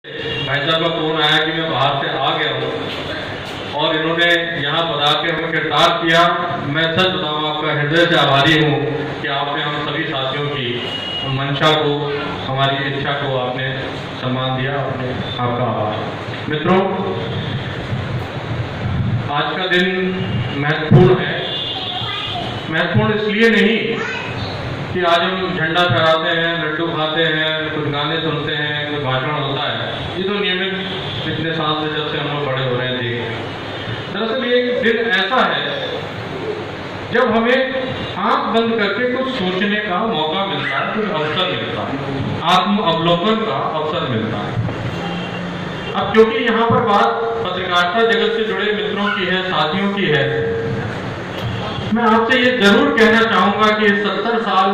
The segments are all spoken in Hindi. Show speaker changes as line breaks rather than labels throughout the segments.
भाई साहब का फोन आया कि मैं बाहर से आ गया हूँ और इन्होंने यहाँ बता के हमें गिरफ्तार किया। मैं सच बताऊँ, आपका हृदय से आभारी हूँ कि आपने हम सभी साथियों की मंशा को, हमारी इच्छा को आपने सम्मान दिया। आपने आपका आभार। मित्रों, आज का दिन महत्वपूर्ण है। महत्वपूर्ण इसलिए नहीं कि आज हम झंडा फहराते हैं, लड्डू खाते हैं, कुछ गाने सुनते हैं, कुछ भाषण होता है। ये तो नियमित पिछले साल से जब से हम लोग बड़े हो रहे हैं देख रहे। दरअसल ये एक दिन ऐसा है जब हमें आंख बंद करके कुछ सोचने का मौका मिलता है, कुछ अवसर मिलता है, आत्म अवलोकन का अवसर मिलता है। अब क्योंकि यहाँ पर बात पत्रकारिता जगत से जुड़े मित्रों की है, साथियों की है, मैं आपसे ये जरूर कहना चाहूंगा कि 70 साल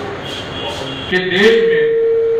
के देश में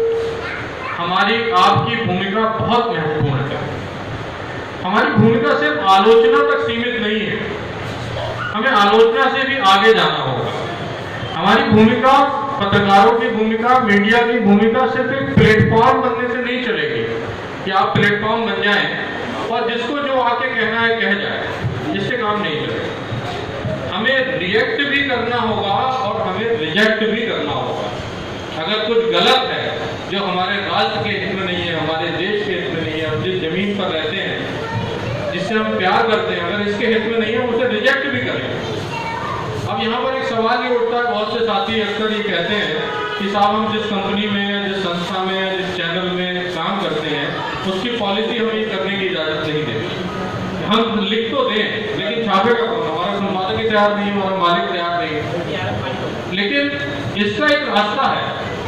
हमारी आपकी भूमिका बहुत महत्वपूर्ण है। हमारी भूमिका सिर्फ आलोचना तक सीमित नहीं है, हमें आलोचना से भी आगे जाना होगा। हमारी भूमिका, पत्रकारों की भूमिका, मीडिया की भूमिका सिर्फ एक प्लेटफॉर्म बनने से नहीं चलेगी कि आप प्लेटफॉर्म बन जाएं और जिसको जो आके कहना है कह जाए। इससे काम नहीं चलेगा। हमें रिएक्ट भी करना होगा और हमें रिजेक्ट भी करना होगा। अगर कुछ गलत है जो हमारे राष्ट्र के हित में नहीं है, हमारे देश के हित में नहीं है, हम जिस जमीन पर रहते हैं, जिससे हम प्यार करते हैं, अगर इसके हित में नहीं है, उसे रिजेक्ट भी करें। अब यहाँ पर एक सवाल ये उठता है, बहुत से साथी अक्सर ये कहते हैं कि साहब हम जिस कंपनी में, जिस संस्था में, जिस चैनल में काम करते हैं, उसकी पॉलिसी हमें करने की इजाजत नहीं देती। हम लिख तो दें लेकिन छापेगा कौन? हमारा संपादक ही तैयार नहीं है, हमारा मालिक तैयार नहीं है। लेकिन इसका एक रास्ता है।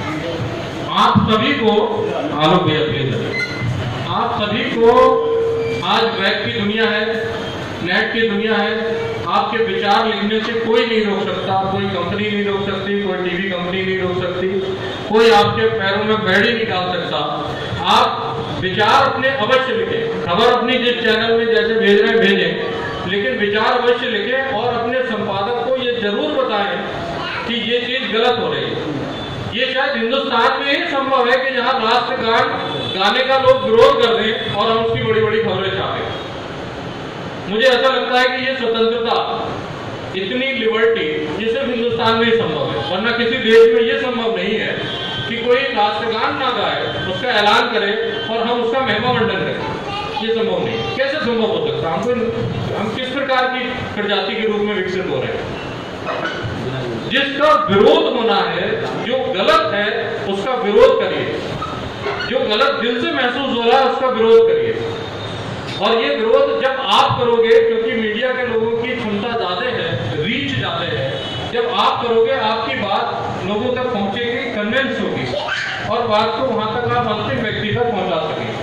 आप सभी को, आलोक भैया प्लीज, आप सभी को आज वेब की दुनिया है, नेट की दुनिया है। आपके विचार लिखने से कोई नहीं रोक सकता, कोई कंपनी नहीं रोक सकती, कोई टीवी कंपनी नहीं रोक सकती, कोई आपके पैरों में बेड़ी नहीं डाल सकता। आप विचार अपने अवश्य लिखें, खबर अपनी जिस चैनल में जैसे भेज रहे हैं भेजें, लेकिन विचार अवश्य लिखें और अपने संपादक को ये जरूर बताएं कि ये चीज गलत हो रही है। ये शायद हिंदुस्तान में ही संभव है कि जहां राष्ट्रगान गाने का लोग विरोध कर दें और हम उसकी बड़ी बड़ी खबरें छापें। मुझे ऐसा लगता है कि ये स्वतंत्रता, इतनी लिबर्टी, ये सिर्फ हिंदुस्तान में ही संभव है, वरना किसी देश में ये संभव नहीं है कि कोई राष्ट्रगान ना गाए, उसका ऐलान करे और हम उसका महिमा मंडन करें। ये संभव नहीं। कैसे संभव हो सकता? हम किस प्रकार की प्रजाति के रूप में विकसित हो रहे हैं? जिसका विरोध होना है, जो गलत है उसका विरोध करिए, जो गलत दिल से महसूस हो रहा है उसका विरोध करिए। और ये विरोध जब आप करोगे, क्योंकि मीडिया के लोगों की क्षमता ज्यादा है, रीच ज्यादा है, जब आप करोगे आपकी बात लोगों तक पहुंचेगी, कन्विंस होगी और बात को वहां तक आप अंतिम व्यक्ति तक पहुंचा सकेंगे।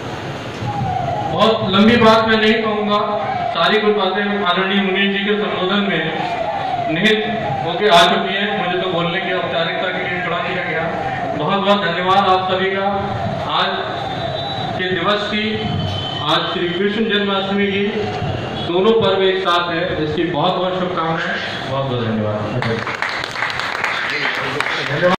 बहुत लंबी बात मैं नहीं कहूंगा, सारी कुछ बातें आदरणीय मुनीर जी के संबोधन में निहित होके आ चुकी है। मुझे तो बोलने की औपचारिकता के लिए खड़ा किया गया। बहुत बहुत धन्यवाद आप सभी का। आज के दिवस की, आज श्री कृष्ण जन्माष्टमी की, दोनों पर्व एक साथ है, इसकी बहुत बहुत शुभकामनाएं। बहुत बहुत धन्यवाद।